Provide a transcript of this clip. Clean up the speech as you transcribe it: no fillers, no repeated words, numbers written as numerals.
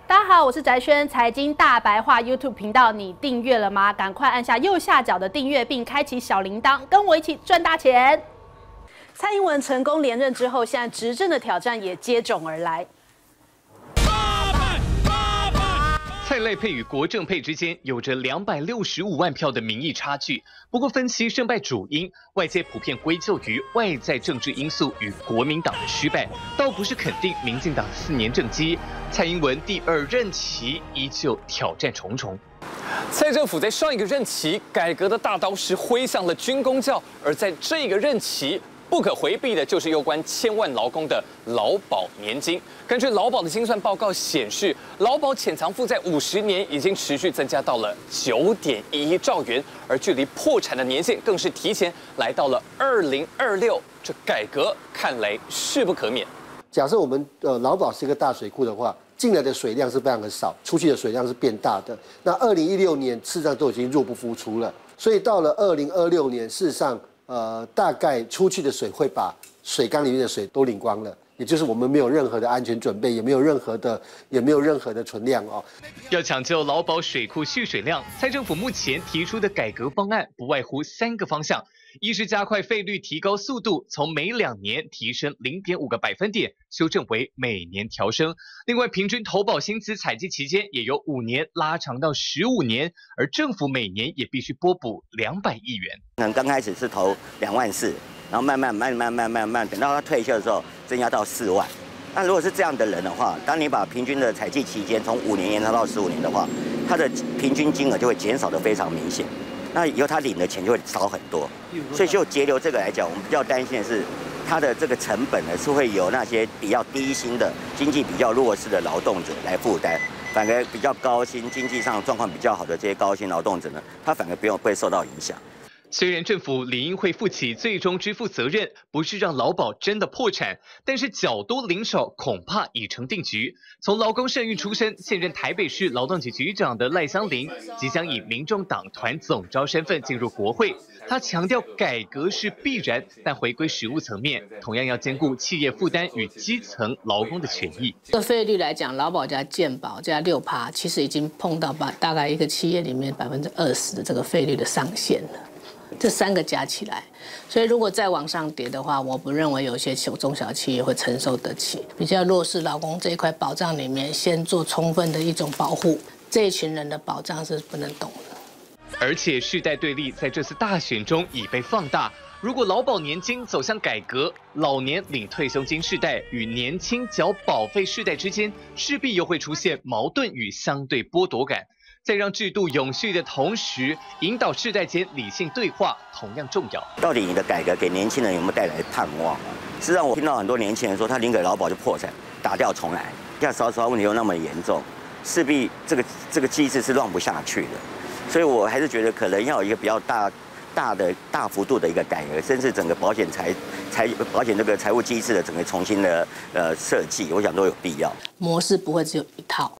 大家好，我是翟轩，财经大白话 YouTube 频道，你订阅了吗？赶快按下右下角的订阅，并开启小铃铛，跟我一起赚大钱。蔡英文成功连任之后，现在执政的挑战也接踵而来。 蔡赖配与国政配之间有着265万票的民意差距，不过分析胜败主因，外界普遍归咎于外在政治因素与国民党的失败，倒不是肯定民进党4年政绩。蔡英文第2任期依旧挑战重重。 蔡政府在上一个任期改革的大刀是挥向了军公教，而在这个任期，不可回避的就是有关千万劳工的劳保年金。根据劳保的精算报告显示，劳保潜藏负债50年已经持续增加到了9.11兆元，而距离破产的年限更是提前来到了2026。这改革看来势不可免。 假设我们劳保是一个大水库的话，进来的水量是非常的少，出去的水量是变大的。那2016年事实上都已经入不敷出了，所以到了2026年，事实上大概出去的水会把水缸里面的水都领光了，也就是我们没有任何的安全准备，也没有任何的存量哦。 要抢救劳保水库蓄水量，蔡政府目前提出的改革方案不外乎3个方向：一是加快费率提高速度，从每2年提升0.5个百分点，修正为每年调升；另外，平均投保薪资采集期间也由5年拉长到15年，而政府每年也必须拨补200亿元。 可能刚开始是投2万4，然后慢慢，等到他退休的时候增加到4万。那如果是这样的人的话，当你把平均的采集期间从5年延长到15年的话，他的平均金额就会减少得非常明显。那以后他领的钱就会少很多。所以就节流这个来讲，我们比较担心的是，它的这个成本呢是会由那些比较低薪的、经济比较弱势的劳动者来负担。反而比较高薪、经济上状况比较好的这些高薪劳动者呢，他反而不会受到影响。 虽然政府理应会负起最终支付责任，不是让劳保真的破产，但是缴多领少恐怕已成定局。从劳工盛运出身、现任台北市劳动局局长的赖香伶，即将以民众党团总召身份进入国会。他强调改革是必然，但回归实务层面，同样要兼顾企业负担与基层劳工的权益。 这个费率来讲，劳保加健保加6%，其实已经碰到大概一个企业里面20%的这个费率的上限了。这3个加起来，所以如果再往上叠的话，我不认为有些中小企业会承受得起。比较弱势劳工这一块保障里面，先做充分的一种保护，这一群人的保障是不能动的。 而且世代对立在这次大选中已被放大。如果劳保年金走向改革，老年领退休金世代与年轻缴保费世代之间，势必又会出现矛盾与相对剥夺感。在让制度永续的同时，引导世代间理性对话同样重要。 到底你的改革给年轻人有没有带来盼望啊？事实上，我听到很多年轻人说，他领给劳保就破产，打掉重来。像少子化问题又那么严重，势必这个机制是乱不下去的。所以我还是觉得可能要有一个比较大幅度的一个改革，甚至整个保险这个财务机制的整个重新的设计，我想都有必要。 模式不会只有一套。